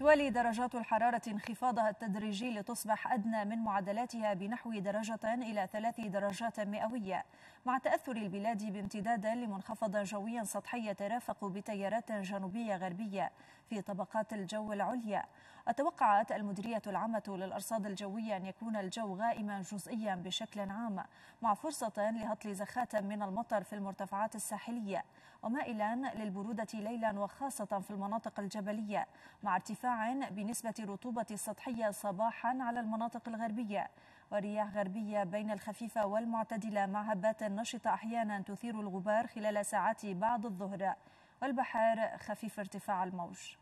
توالي درجات الحرارة انخفاضها التدريجي لتصبح أدنى من معدلاتها بنحو درجة إلى 3 درجات مئوية، مع تأثر البلاد بامتداد لمنخفض جوي سطحي يترافق بتيارات جنوبية غربية في طبقات الجو العليا. توقعت المديرية العامة للأرصاد الجوية أن يكون الجو غائما جزئيا بشكل عام، مع فرصة لهطل زخات من المطر في المرتفعات الساحلية، ومائلا للبرودة ليلا وخاصة في المناطق الجبلية، مع ارتفاع بنسبة رطوبة السطحية صباحا على المناطق الغربية، ورياح غربية بين الخفيفة والمعتدلة مع هبات نشطة أحيانا تثير الغبار خلال ساعات بعد الظهر، والبحار خفيف ارتفاع الموج.